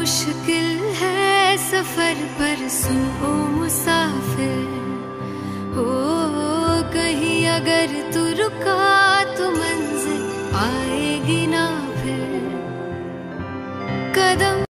मुश्किल है सफर पर सुन ओ मुसाफिर, हो कहीं अगर तू रुका तो मंजिल आएगी ना फिर। कदम